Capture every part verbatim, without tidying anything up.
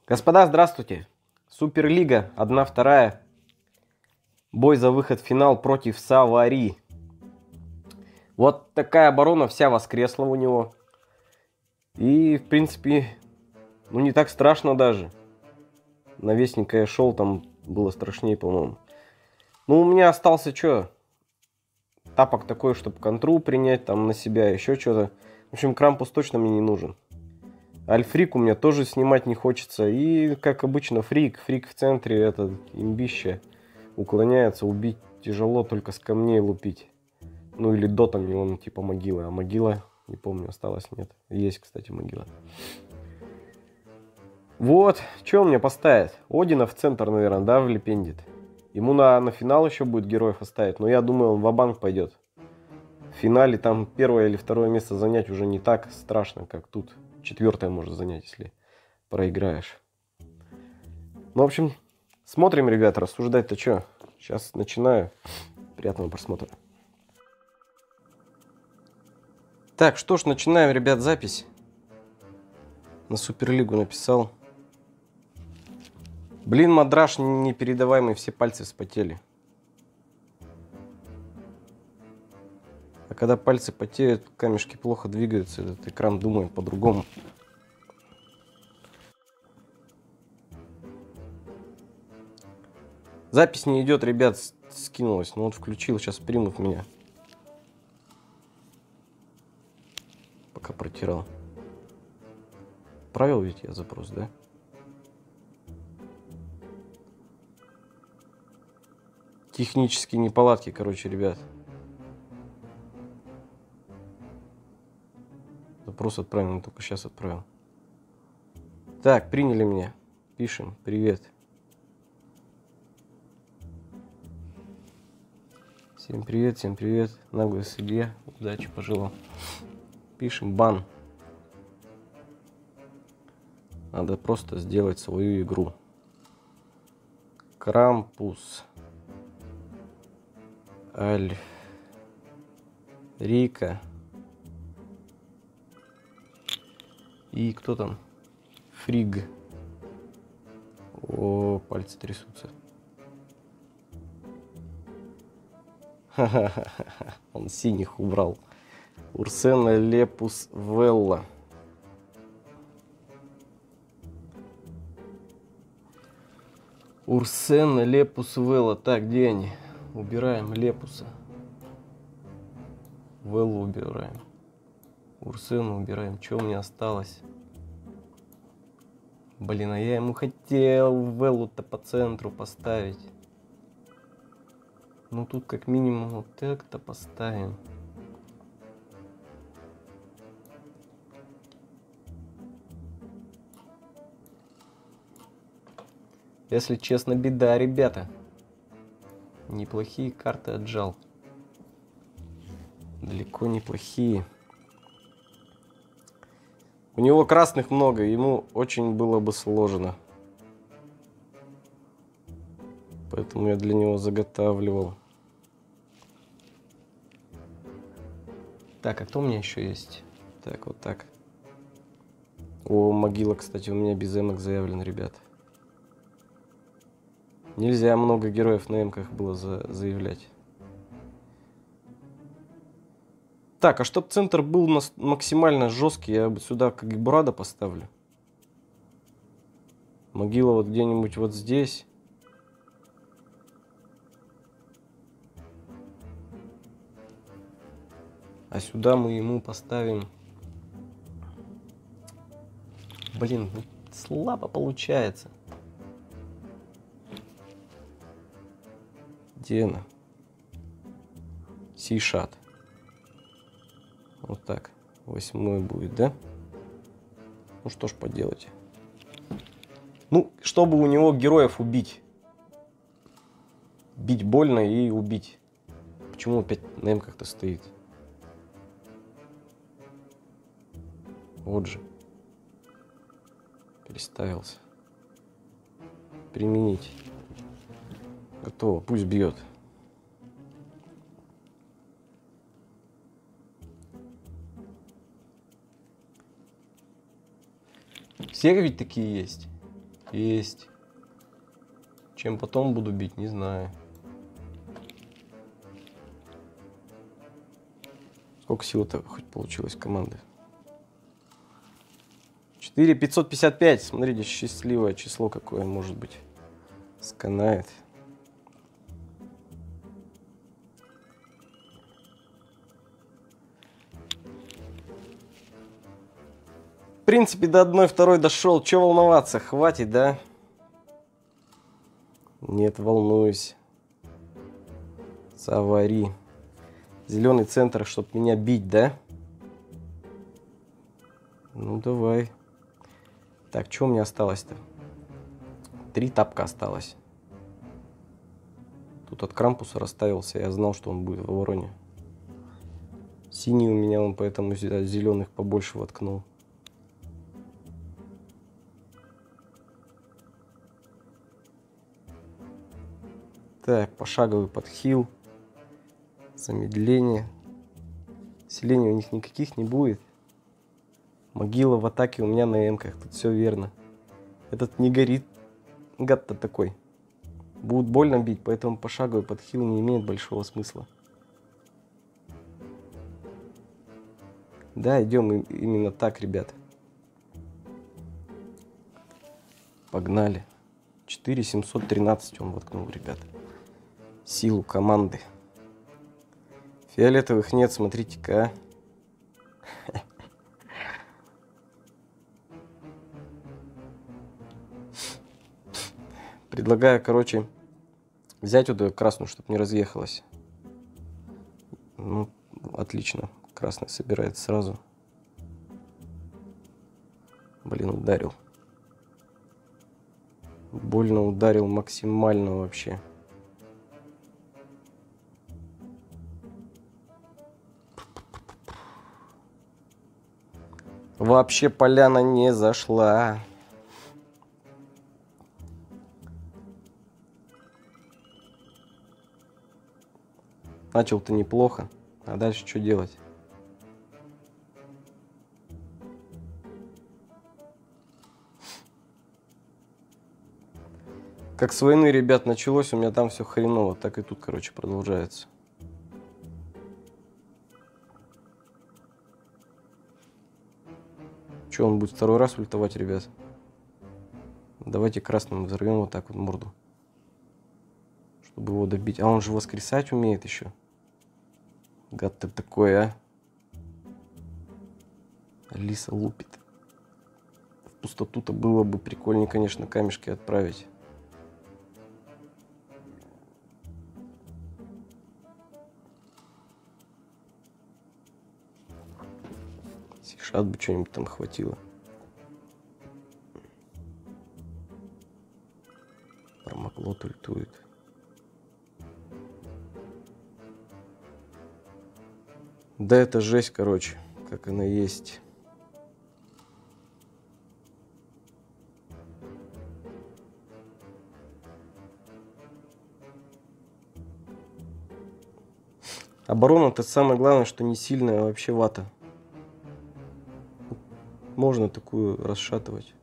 Господа, здравствуйте. Суперлига одна вторая. Бой за выход в финал против Савари. Вот такая оборона вся воскресла у него. И, в принципе, ну не так страшно даже. На Вестника я шел, там было страшнее, по-моему. Ну, у меня остался что? Тапок такой, чтобы контру принять там на себя, еще что-то. В общем, Крампус точно мне не нужен. Альфрик у меня тоже снимать не хочется. И, как обычно, фрик. Фрик в центре, это имбище. Уклоняется, убить тяжело, только с камней лупить. Ну или дотами, он типа могилы. А могила, не помню, осталась, нет. Есть, кстати, могила. Вот, что он мне поставит? Одина в центр, наверное, да, влепендит. Ему на, на финал еще будет героев оставить. Но я думаю, он ва-банк пойдет. В финале там первое или второе место занять уже не так страшно, как тут. Четвертое может занять, если проиграешь. Ну, в общем, смотрим, ребята, рассуждать-то что? Сейчас начинаю. Приятного просмотра. Так, что ж, начинаем, ребят, запись. На Суперлигу написал. Блин, мадраж непередаваемый, все пальцы вспотели. А когда пальцы потеют, камешки плохо двигаются, этот экран думает по-другому. Запись не идет, ребят, скинулась. Ну вот включил, сейчас примут меня. Пока протирал. Правил ведь я запрос, да? Технические неполадки, короче, ребят. Запрос отправлен, только сейчас отправил. Так, приняли меня. Пишем. Привет. Всем привет, всем привет. Наглый судья. Удачи пожелал. Пишем бан. Надо просто сделать свою игру. Крампус. Альфрика. И кто там? Фриг. О, пальцы трясутся. Ха-ха-ха. Он синих убрал. Урсена Лепус Велла. Урсена Лепус Велла. Так, где они? Убираем Лепуса. Веллу убираем. Урсену убираем. Что у меня осталось? Блин, а я ему хотел Веллу-то по центру поставить. Ну тут как минимум вот так-то поставим. Если честно, беда, ребята. Неплохие карты отжал. Далеко неплохие. У него красных много, ему очень было бы сложно. Поэтому я для него заготавливал. Так, а кто у меня еще есть? Так, вот так. О, могила, кстати, у меня без эмок заявлен, ребят. Нельзя много героев на эмках было за заявлять. Так, а чтоб центр был максимально жесткий, я сюда как Бурада поставлю. Могила вот где-нибудь вот здесь. А сюда мы ему поставим... Блин, слабо получается. Где она? Сейшат. Вот так. Восьмой будет, да? Ну что ж поделать. Ну, чтобы у него героев убить. Бить больно и убить. Почему опять на М как-то стоит? Вот же. Переставился. Применить. Готово. Пусть бьет. Все ведь такие есть. Есть. Чем потом буду бить, не знаю. Сколько сил-то хоть получилось команды? четыре пятьсот пятьдесят пять. Смотрите, счастливое число какое может быть. Сканает. В принципе, до одной второй дошел. Че волноваться? Хватит, да? Нет, волнуюсь. Савари. Зеленый центр, чтобы меня бить, да? Ну, давай. Так, что у меня осталось-то? Три тапка осталось. Тут от Крампуса расставился. Я знал, что он будет в обороне. Синий у меня, он поэтому зеленых побольше воткнул. Так, пошаговый подхил. Замедление. Селения у них никаких не будет. Могила в атаке у меня на эмках. Тут все верно. Этот не горит. Гад-то такой. Будут больно бить, поэтому пошаговый подхил не имеет большого смысла. Да, идем именно так, ребят. Погнали. четыре семьсот тринадцать он воткнул, ребят. Силу команды. Фиолетовых нет, смотрите-ка. Предлагаю, короче, взять вот эту красную, чтобы не разъехалась. Ну, отлично. Красная собирается сразу. Блин, ударил. Больно ударил максимально вообще. Вообще поляна не зашла. Начал-то неплохо. А дальше что делать? Как с войны, ребят, началось, у меня там все хреново. Так и тут, короче, продолжается. Че, он будет второй раз ультовать, ребят? Давайте красным взорвем вот так вот морду. Чтобы его добить. А он же воскресать умеет еще. Гад ты такой, а? Алиса лупит. В пустоту-то было бы прикольнее, конечно, камешки отправить. Сишат бы что-нибудь там хватило. Промоглот ультует. Да это жесть, короче, как она есть. Оборона-то самое главное, что не сильная вообще вата. Можно такую расшатывать.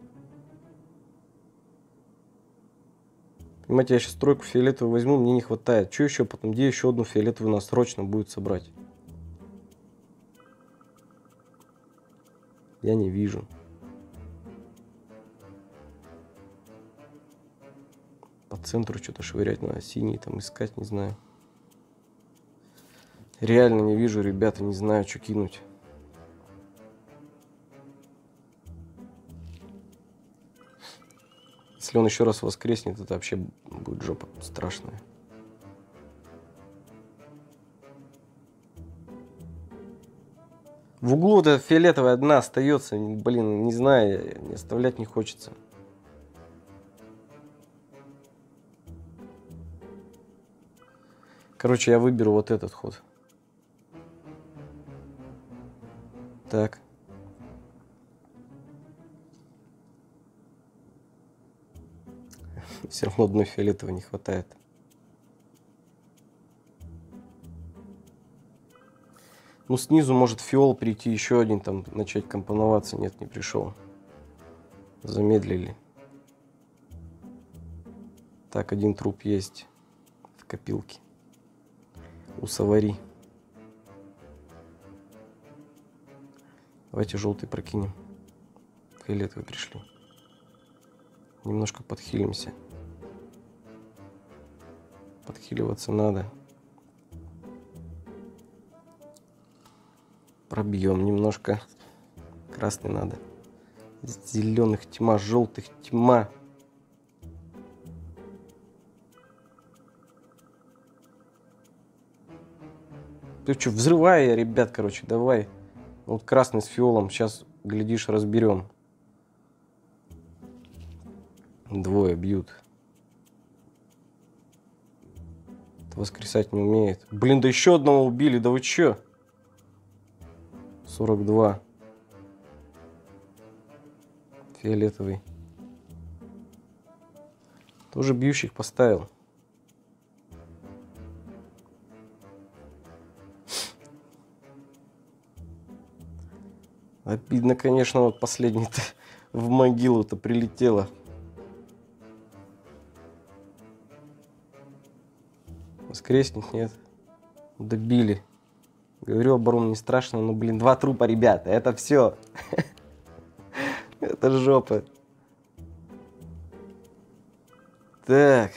Понимаете, я сейчас тройку фиолетовую возьму, мне не хватает. Что еще потом? Где еще одну фиолетовую нас срочно будет собрать? Я не вижу. По центру что-то швырять надо. Синий там искать, не знаю. Реально не вижу, ребята, не знаю, что кинуть. Если он еще раз воскреснет, это вообще будет жопа страшная. В углу вот эта фиолетовая одна остается. Блин, не знаю, не оставлять не хочется. Короче, я выберу вот этот ход. Так. Все равно одной фиолетовой не хватает. Ну, снизу может фиол прийти еще один, там, начать компоноваться. Нет, не пришел. Замедлили. Так, один труп есть в копилке. У Савари. Давайте желтый прокинем. Фиолетовые пришли. Немножко подхилимся. Подхиливаться надо. Пробьем немножко. Красный надо. Зеленых тьма, желтых тьма. Ты что, взрывай я, ребят, короче, давай. Вот красный с фиолом. Сейчас, глядишь, разберем. Двое бьют. Воскресать не умеет. Блин, да еще одного убили. Да вы че? сорок два. Фиолетовый. Тоже бьющих поставил. Обидно, конечно, вот последний-то в могилу-то прилетело. Воскреснет, нет. Добили. Говорю, оборона не страшно, но, блин, два трупа, ребята. Это все. Это жопа. Так.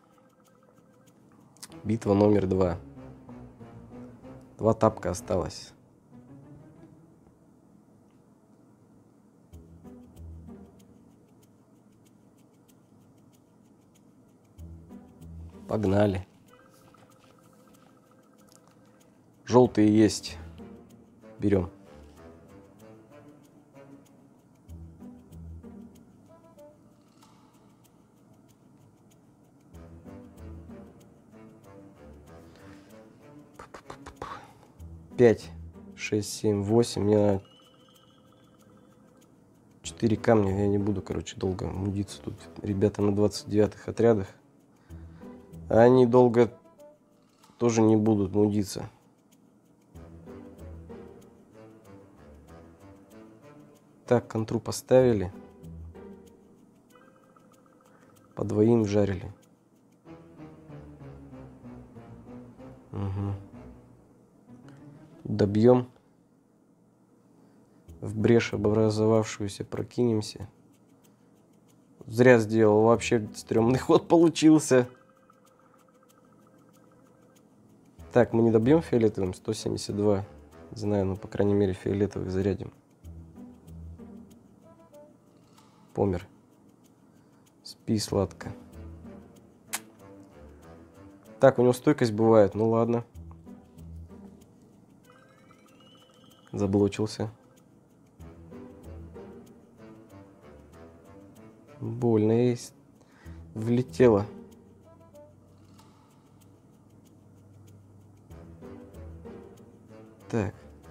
Битва номер два. Два тапка осталось. Погнали. Желтые есть. Берем. Пять, шесть, семь, восемь. Мне надо четыре камня. Я не буду, короче, долго мудиться тут. Ребята на двадцать девятых отрядах. Они долго тоже не будут мудиться. Так, контру поставили. По двоим жарили. Угу. Добьем. В брешь образовавшуюся прокинемся. Зря сделал. Вообще стрёмный ход получился. Так, мы не добьем фиолетовым. сто семьдесят два. Не знаю, но по крайней мере фиолетовых зарядим. Помер. Спи сладко. Так, у него стойкость бывает. Ну ладно. Заблочился. Больно есть. Влетело. Так.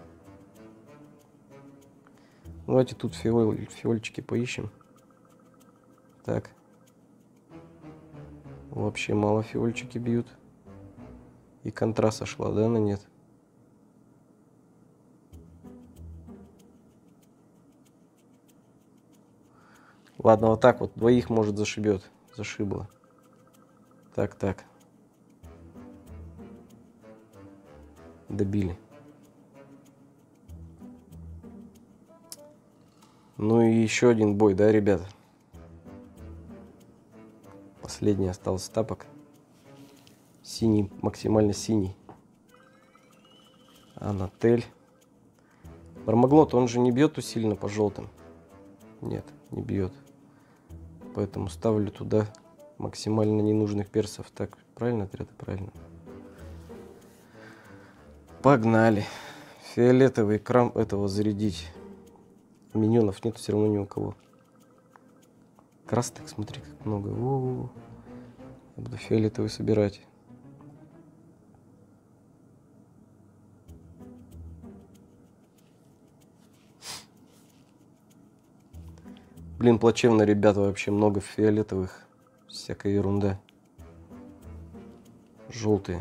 Давайте тут фиоль, фиольчики поищем. Так. Вообще мало фиольчики бьют. И контра сошла, да, на нет? Ладно, вот так вот. Двоих, может, зашибет. Зашибло. Так, так. Добили. Ну и еще один бой, да, ребята? Последний остался тапок. Синий, максимально синий. Анатель. Бармаглот, он же не бьет усиленно по желтым. Нет, не бьет. Поэтому ставлю туда максимально ненужных персов. Так, правильно отряд? Правильно. Погнали. Фиолетовый крам этого зарядить. Миньонов нет все равно ни у кого. Красных, смотри, как много. О-о-о. Я буду фиолетовый собирать. Блин, плачевно, ребята, вообще много фиолетовых. Всякая ерунда. Желтые.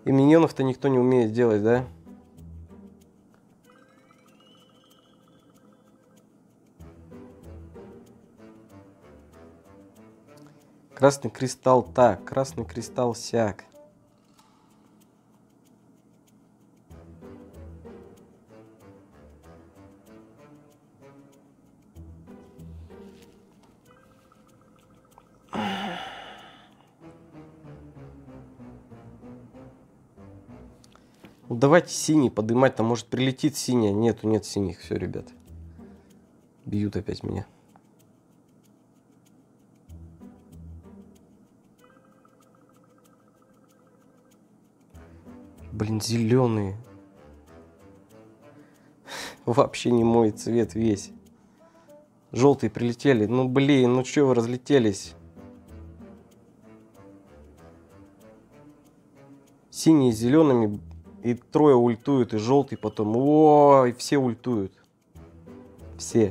И миньонов-то никто не умеет делать, да? Красный кристалл так, красный кристалл сяк. Ну, давайте синий подымать, там может прилетит синяя. Нету, нет синих, все, ребят. Бьют опять меня. Блин, зеленые. Вообще не мой цвет весь. Желтые прилетели. Ну блин, ну что вы разлетелись? Синие с зелеными. И трое ультуют, и желтый потом. О, и все ультуют. Все.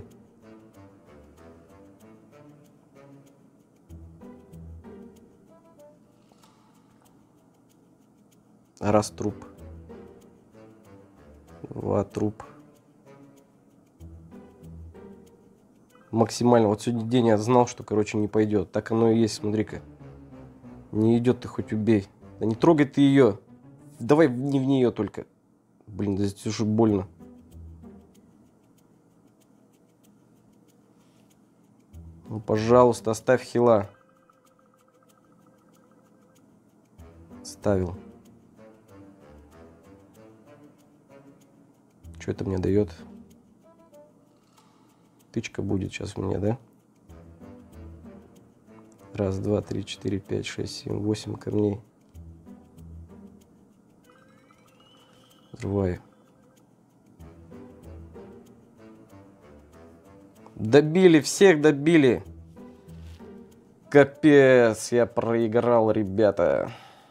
Раз труп. Два труп. Максимально. Вот сегодня день я знал, что, короче, не пойдет. Так оно и есть, смотри-ка. Не идет, ты хоть убей. Да не трогай ты ее. Давай не в нее только. Блин, да здесь уже больно. Ну, пожалуйста, оставь хила. Ставил. Что это мне дает? Тычка будет сейчас у меня, да? Раз, два, три, четыре, пять, шесть, семь, восемь камней. Взрываю. Добили, всех добили. Капец, я проиграл, ребята.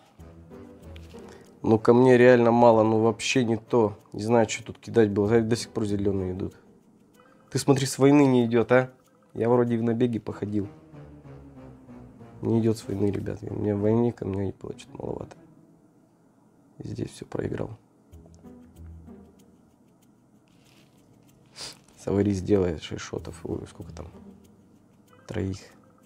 Ну, ко мне реально мало, ну вообще не то. Не знаю, что тут кидать было. До сих пор зеленые идут. Ты смотри, с войны не идет, а? Я вроде в набеге походил. Не идет с войны, ребят. У меня в войне ко мне не получит маловато. И здесь все проиграл. Савари сделает шесть шотов. Ой, сколько там? Троих.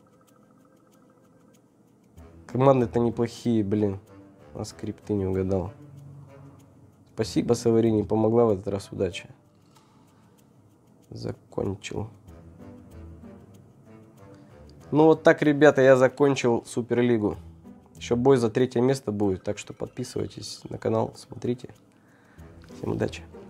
Команды-то неплохие, блин. А скрипты не угадал. Спасибо, Савари, не помогла в этот раз удача. Закончил. Ну вот так, ребята, я закончил Суперлигу. Еще бой за третье место будет, так что подписывайтесь на канал, смотрите. Всем удачи.